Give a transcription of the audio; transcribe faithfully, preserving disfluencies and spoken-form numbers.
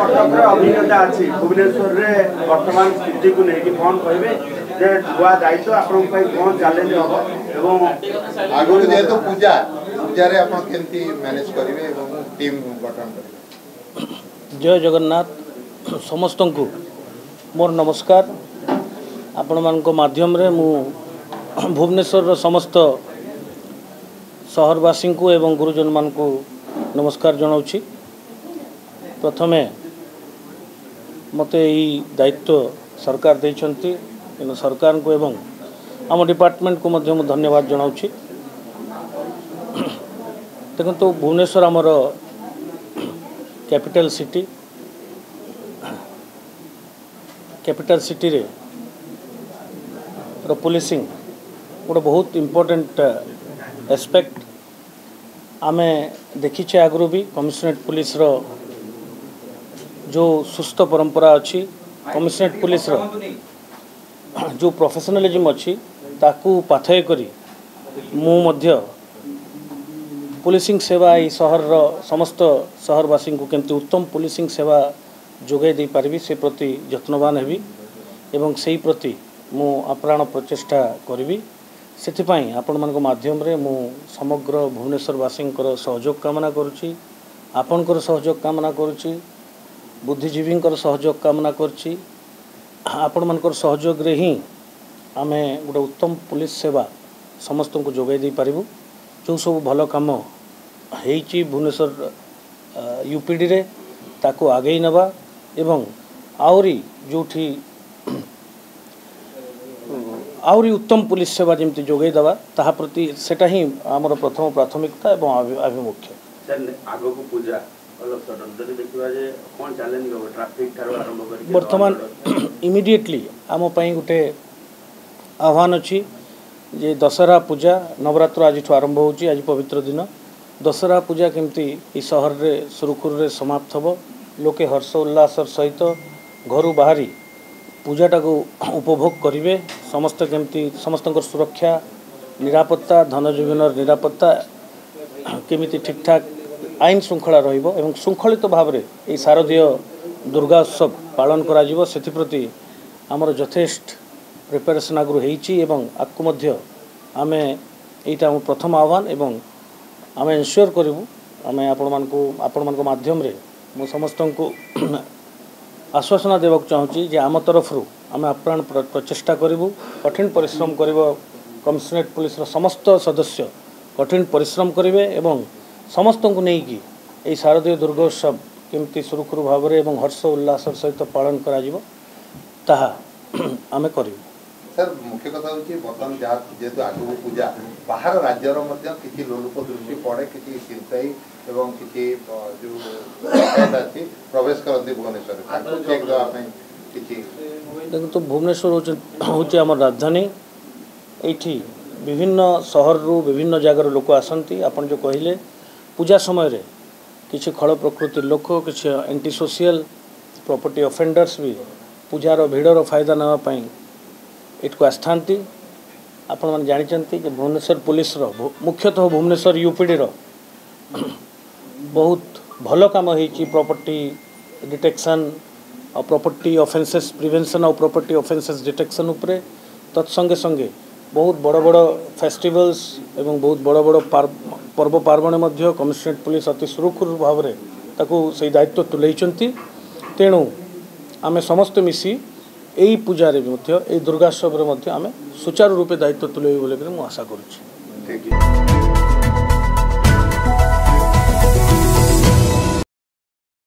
कटक अभिज्ञता अच्छी भुवनेश्वर में वर्तमान स्थिति को लेकिन कौन कहे जे नुआ दायित्व आपण कौन चैलेंज हम आगु जेहेतु पूजा पूजा रे आपण केमती मैनेज करिवे एवं टीम गठन करिवे। जय जगन्नाथ समस्त को मोर नमस्कार। आपण मान माध्यम रे मु भुवनेश्वर समस्त सहरवासी को एवं गुरुजन मान को नमस्कार जनाऊँगी। प्रथमे मते यही दायित्व सरकार देइछंती इन सरकार को एवं आम डिपार्टमेंट को मध्य धन्यवाद जनाऊँगी। देखो तो भुवनेश्वर आमर कैपिटल सिटी कैपिटल सिटी रे रो पुलिसिंग गोटे बहुत इम्पोर्टेंट एस्पेक्ट आमे देखीचे आगु भी कमिशनरेट पुलिस रो जो सुस्थ परंपरा अच्छी कमिशनरेट पुलिस रो जो प्रोफेशनलिज्म अच्छी ताकू पाथय करी मु मध्य पुलिसिंग सेवा ई सहर रो समस्त सहरवासी को केमती उत्तम पुलिसिंग सेवा जोगाई दे पारिबी से प्रति यत्नवान हेबी एवं सेही प्रति मु अप्राण प्रचेष्टा करी से आपण मान माध्यम रे मु समग्र भुवनेश्वरवासी सहयोग कामना करुच्ची आपणकर सहयोग कामना करुच्ची बुद्धिजीवी सहयोग कामना करुच्ची आपण मानकर सहयोग रे ही आमे गोटे उत्तम पुलिस सेवा समस्त को जोगाई दे पारिबु। जो सब भल काम हेची भुवनेश्वर यूपीडी रे ताको आगे नवा एवं आउरी जोठी आउरी उत्तम पुलिस सेवा जमती जोगाई दवा ताहा प्रति सेटा ही आमर प्रथम प्राथमिकता एवं आभिमुख्य। वर्तमान इमिडिएटली आम गोटे आह्वान अच्छी जे दशहरा पूजा नवरात्र आज आरंभ होची आज पवित्र दिन दशहरा पूजा केमती ई सहर रे सुरुखुर रे समाप्त हबो लोके हर्ष उल्लास सहित घर बाहरी पूजाटा को उपभोग करेंगे समस्त केमती समस्त सुरक्षा निरापत्ता धन जीवन निरापत्ता केमिति ठीक ठाक आईन श्रृंखला रहिबो एवं श्रृंखलित भाव में ये शारदीय दुर्गा उत्सव पालन करा जिवो सेथिप्रति आमर यथेष्ट प्रिपेरेसन आगु होईची एवं आकु मध्य आमे एटा प्रथम आह्वान एवं आमे एन्श्योर करिवु आमे आपण मान को आपण मान को माध्यम रे मु समस्त को आश्वासना देवाक चाहूँगी जे आम तरफ आम अप्राण प्रचेष्टा करूँ कठिन परिश्रम कर कमिशनरेट पुलिस समस्त सदस्य कठिन परिश्रम करेंगे एवं समस्त को लेकिन यही शारदीय दुर्गोत्सव केमती सुरुखुरु भाव में एवं हर्ष उल्लास सहित पालन करा आमे करूँ। सर मुख्य कथा होची बर्तमान जहाँ जेहेतु आगु पूजा बाहर राज्यर किसी लोलुप दृष्टि पड़े किसी चिंताई एवं किसी जो प्रवेश करते भुवनेश्वर देखो तो भुवनेश्वर हूँ आम राजधानी ये विभिन्न सहर रु विभिन्न जगार लोक आसती आपन जो कहले पूजा समय रे किसी खल प्रकृति लोक किसी एंटी सोशल प्रॉपर्टी ऑफेंडर्स भी पूजार भिड़र फायदा नापी इटको आस्थाती आपण मैंने जानते कि भुवनेश्वर पुलिस रो मुख्यतः भुवनेश्वर यूपीडी रो बहुत भल काम होती प्रॉपर्टी डिटेक्शन और प्रॉपर्टी ऑफेंसेस प्रिवेंशन और प्रॉपर्टी ऑफेंसेस डिटेक्शन उपरे तत्संगे संगे बहुत बड़ बड़ फेस्टिवल्स एवं बहुत बड़ बड़ पर्व पार्वण मध्य कमिशनरेट पुलिस अति सुरुखुरु भाव में ताकू से दायित्व तुलेइचंती। तेणु आमे समस्त मिसी यही पूजारे दुर्गोत्सव आमे सुचारू रूपे दायित्व तुले बोले आशा करुच्ची।